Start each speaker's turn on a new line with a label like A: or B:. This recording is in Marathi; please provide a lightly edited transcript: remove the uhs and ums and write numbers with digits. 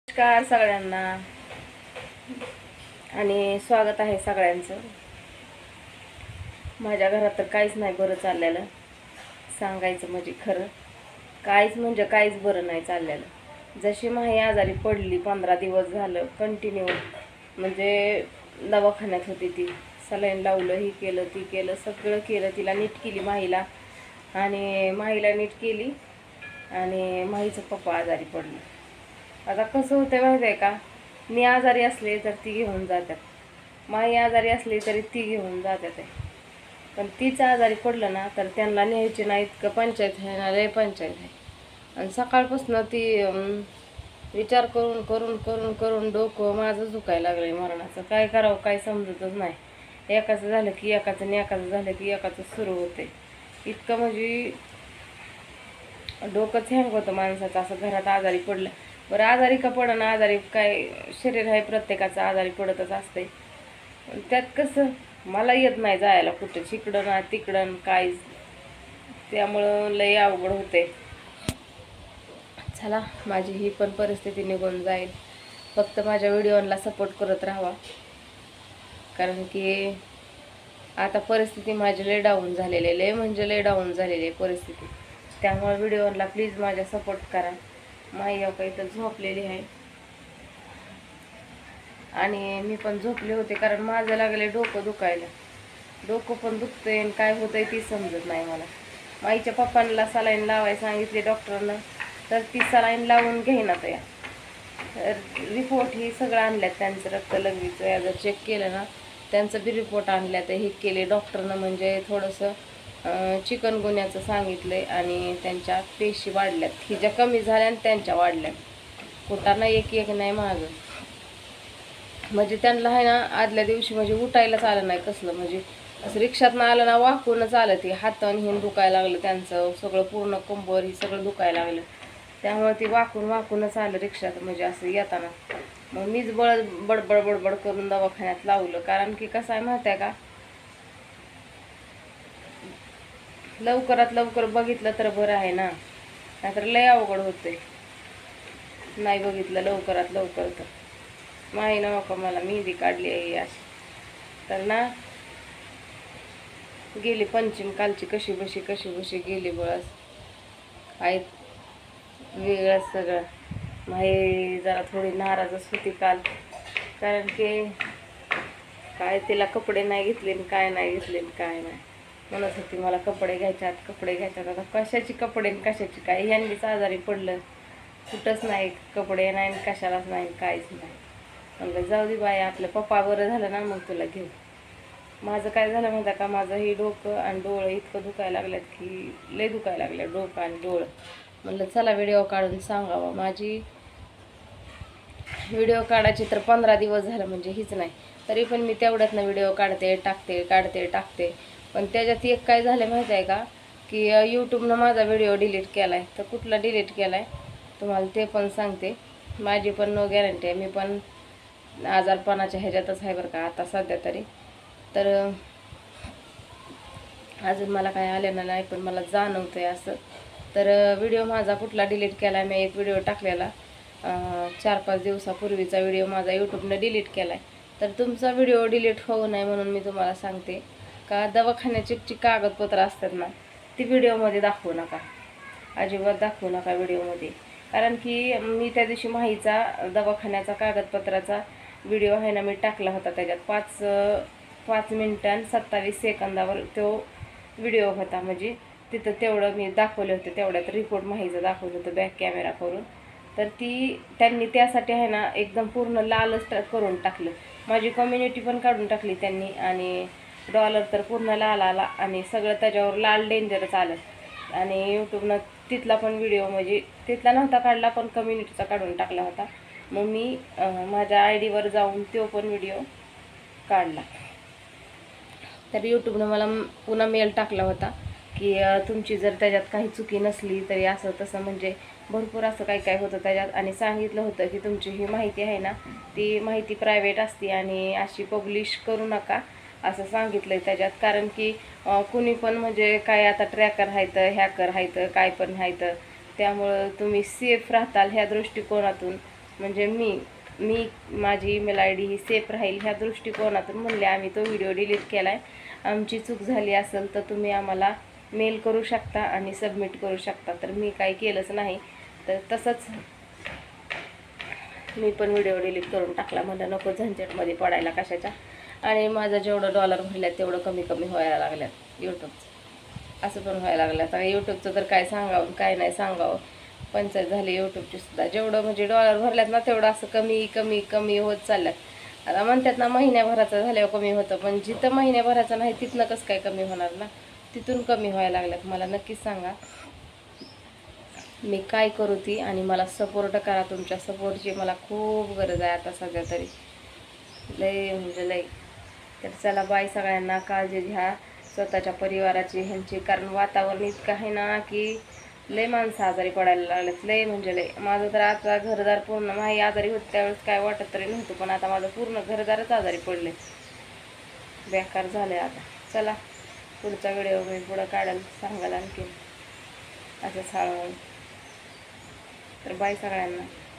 A: नमस्कार सगळ्यांना आणि स्वागत आहे सगळ्यांचं. माझ्या घरात तर काहीच नाही बरं चाललेलं, सांगायचं म्हणजे खरं काहीच बरं नाही चाललेलं. जशी माही आजारी पडली 15 दिवस झालं कंटिन्यू, म्हणजे दवाखान्यात होती ती. सलाईन लावलं, ही केलं ती केलं, सगळं केलं. तिला नीट केली माहीला, आणि माहीला नीट केली, आणि माहीचं पप्पा आजारी पडलं. आता कसं होतं माहिती आहे का, मी आजारी असले तर ती घेऊन जातात, माई आजारी असली तरी ती घेऊन जातात आहे. पण तीच आजारी पडलं ना तर त्यांना न्यायची नाही, इतकं पंचायत आहे ना, लय पंचायत आहे. आणि सकाळपासून ती विचार करून करून करून करून डोकं माझं दुखायला लागलंय मरणाचं. काय करावं काय समजतच नाही. एकाचं झालं की एकाचं, आणि एकाचं झालं की एकाचं सुरू होते. इतकं म्हणजे डोकंच हँग होतं माणसाचं असं घरात आजारी पडलं. बरं आजारी का पडणं, आजारी काय शरीर आहे प्रत्येकाचं, आजारी पडतच असते. त्यात कसं मला येत नाही जायला कुठं, इकडं ना तिकडं काहीच, त्यामुळं लय अवघड होते. चला माझी ही पण परिस्थिती निघून जाईल, फक्त माझ्या व्हिडिओला सपोर्ट करत राहावा. कारण की आता परिस्थिती माझी लय डाऊन झालेली आहे, लय म्हणजे लय डाऊन झालेली आहे परिस्थिती. त्यामुळे व्हिडिओला प्लीज माझ्या सपोर्ट करा. माई काही तर झोपलेली आहे, आणि मी पण झोपले होते, कारण माझं लागले डोकं दुखायला. डोकं पण दुखतंय आणि काय होतंय ती समजत नाही मला. माईच्या पप्पांना सलाईन लावायला सांगितले डॉक्टरनं, तर ती सलाईन लावून घेईनात या. रिपोर्ट ही सगळं आणल्यात, त्यांचं रक्त लघवीचं याचं चेक केलं ना, त्यांचं बी रिपोर्ट आणल्यात. हे केले डॉक्टरनं, म्हणजे थोडंसं चिकनगुन्याचं सांगितलंय, आणि त्यांच्या पेशी वाढल्यात, ही ज्या कमी झाल्या आणि त्यांच्या वाढल्यात. कुठांना एक एक नाही मागं. म्हणजे त्यांना आहे ना आदल्या दिवशी म्हणजे उठायलाच आलं नाही कसलं, म्हणजे असं रिक्षातनं आलं ना वाकूनच आलं. ते हातानं हिन दुखायला लागलं, त्यांचं सगळं पूर्ण कंबर ही सगळं दुखायला लागलं. त्यामुळे ती वाकूनच आलं रिक्षात, म्हणजे असं येताना. मग मीच बडबड करून दवाखान्यात लावलं. कारण की कसं आहे माहिती आहे का, लवकरात लवकर बघितलं तर बरं आहे ना, नाहीतर लय अवघड होते नाही बघितलं लवकरात लवकर तर. माही नका मला मेहंदी काढली आहे अशी, तर ना गेली पंचम कालची कशी बशी गेली बळस. काय वेगळंच सगळं. माही जरा थोडी नाराजच होती काल, कारण की काय तिला कपडे नाही घेतले, काय नाही घेतले, काय नाही म्हणत होती मला कपडे घ्यायच्यात. आता कशाची कपडे कशाची काय, ह्यांनीच आजारी पडलं, कुठंच नाही कपडे नाही, कशालाच नाही, काहीच नाही. म्हणलं जाऊ दे बाई, आपलं पप्पा बरं झालं ना मग तुला घेऊ. माझं काय झालं माहिती का, माझं हे डोकं आणि डोळं इतकं दुखायला लागल्यात की लय दुखायला लागले डोकं आणि डोळं. म्हणलं चला व्हिडिओ काढून सांगावं. माझी व्हिडिओ काढायची तर 15 दिवस झालं म्हणजे हीच नाही, तरी पण मी तेवढ्यात ना व्हिडिओ टाकते. पण त्याच्यात एक काय झालं माहिती आहे का, की यूट्यूबनं माझा व्हिडिओ डिलीट केला आहे. तर कुठला डिलीट केला आहे तुम्हाला ते पण सांगते. माझी पण नो गॅरंटी आहे, मी पण आजारपणाच्या ह्याच्यातच आहे बरं का आता सध्या तरी. तर अजून मला काय आलेलं नाही, पण मला जाणवतंय असं. तर व्हिडिओ माझा कुठला डिलीट केला आहे, मी एक व्हिडिओ टाकलेला 4-5 दिवसापूर्वीचा व्हिडिओ माझा यूट्यूबनं डिलीट केला आहे. तर तुमचा व्हिडिओ डिलीट होऊ नये म्हणून मी तुम्हाला सांगते का, दवाखान्याची जी कागदपत्र असतात ना ती व्हिडिओमध्ये दाखवू नका, अजिबात दाखवू नका व्हिडिओमध्ये. कारण की मी त्या दिवशी माहीचा दवाखान्याचा कागदपत्राचा व्हिडिओ आहे ना मी टाकला होता. त्याच्यात 5 मिनिटं आणि 27 सेकंदावर तो व्हिडिओ होता. म्हणजे तिथं तेवढं मी दाखवलं होतं, तेवढ्यात रिपोर्ट माहीचं दाखवलं होतं बॅक कॅमेरा करून. तर त्यांनी त्यासाठी आहे ना एकदम पूर्ण लालच करून टाकलं. माझी कम्युनिटी पण काढून टाकली त्यांनी, आणि डॉलर तर पूर्ण लाल आला, आणि सगळं त्याच्यावर लाल डेंजरच आलं. आणि यूट्यूबनं तिथला पण व्हिडिओ, म्हणजे तिथला नव्हता काढला पण कम्युनिटीचा काढून टाकला होता. मग मी माझ्या ID वर जाऊन तो पण व्हिडिओ काढला. तर यूट्यूबनं मला पुन्हा मेल टाकला होता की तुमची जर त्याच्यात काही चुकी नसली तरी असं तसं, म्हणजे भरपूर असं काय होतं त्याच्यात. आणि सांगितलं होतं की तुमची ही माहिती आहे ना ती माहिती प्रायव्हेट असते, आणि अशी पब्लिश करू नका असं सांगितलं आहे त्याच्यात. कारण की कुणी पण म्हणजे काय आता ट्रॅकर आहेत, हॅकर आहेत, काय पण आहेत, त्यामुळं तुम्ही सेफ राहताल ह्या दृष्टिकोनातून म्हणजे मी माझी ईमेल आय डी ही सेफ राहील ह्या दृष्टिकोनातून म्हणले आम्ही तो व्हिडिओ डिलीट केला आहे. आमची चूक झाली असेल तर तुम्ही आम्हाला मेल करू शकता आणि सबमिट करू शकता. तर मी काही केलंच नाही, तर तसंच मी पण व्हिडिओ डिलीट करून टाकला. म्हणलं नको झंझटमध्ये पडायला कशाच्या. आणि माझं जेवढं डॉलर भरल्यात तेवढं कमी कमी व्हायला लागल्यात यूट्यूबचं, असं पण व्हायला लागलं. आता यूट्यूबचं तर काय सांगावं काय नाही सांगावं, पंचायत झाली यूट्यूबची सुद्धा. जेवढं म्हणजे डॉलर भरल्यात ना तेवढं असं कमी कमी कमी होत चालल्यात. आता म्हणतात ना महिन्याभराचं झाल्यावर कमी होतं, पण जिथं महिन्याभराचं नाही तिथनं कसं काय कमी होणार ना, तिथून कमी व्हायला लागल्यात. मला नक्कीच सांगा मी काय करू ती, आणि मला सपोर्ट करा. तुमच्या सपोर्टची मला खूप गरज आहे आता सध्या तरी, लय म्हणजे लय. तर चला बाय सगळ्यांना, काळजी घ्या स्वतःच्या परिवाराची ह्यांची, कारण वातावरण इतकं आहे ना की लय माणसं आजारी पडायला लागलेत, लय म्हणजे लय. माझं तर आता घरदार पूर्ण, माही आजारी होत त्यावेळेस काय वाटत तरी नव्हतं, पण आता माझं पूर्ण घरदारच आजारी पडले, बेकार झाले आता. चला पुढचा व्हिडिओ मी पुढं काढायला सांगाल आणखी असंच हळूहळू. तर बाय सगळ्यांना.